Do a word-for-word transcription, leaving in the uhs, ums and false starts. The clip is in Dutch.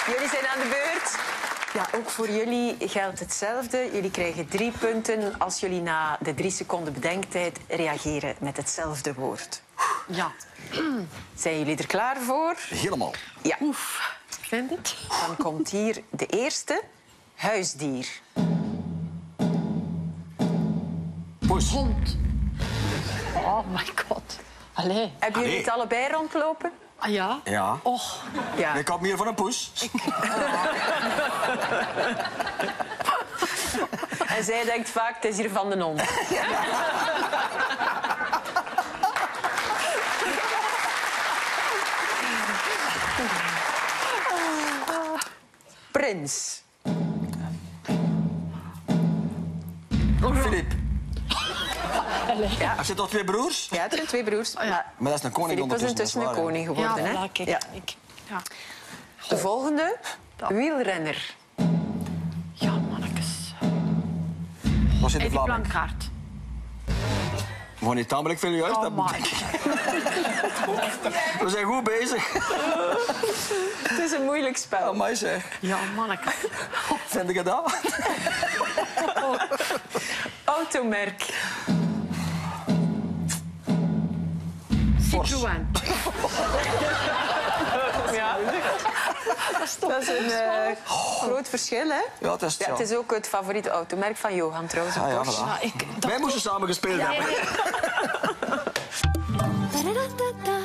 Jullie zijn aan de beurt. Ja, ook voor jullie geldt hetzelfde. Jullie krijgen drie punten als jullie na de drie seconden bedenktijd reageren met hetzelfde woord. Ja. Zijn jullie er klaar voor? Helemaal. Ja. Oef. Vind het? Dan komt hier de eerste. Huisdier. Poes. Hond. Oh my god. Allee. Hebben jullie Allee. het allebei rondlopen? Ah ja? Ja. Och. Ja. Ik had meer van een poes. En zij denkt vaak, het is hier van de hond. Prins. Filip. Allee. Heb je toch twee broers? Ja, het zijn twee broers. ja. Maar Maar dat is een koning Filip was ondertussen. intussen een dat is waar, koning Ja, geworden. hè? voilà, kijk. Ja. Ik, ja. De volgende. Wielrenner. Ja, mannetjes. hè. Was in de Eddie Vlaming. Plankaart. Gewoon niet tamelijk veel juist. Oh Dat- my. We zijn goed bezig. Het is een moeilijk spel. Amai zeg. Ja, mannetjes. Vind ik dat? Automerk. Citroën. Ja. Dat is een eh, groot verschil, hè? Ja, het is het, Ja, ja. het is ook het favoriete automerk van Johan, trouwens. Een Ah, ja, Porsche. voilà. Ja, ik, dat Wij moesten samen gespeeld hebben. Da-da-da-da-da.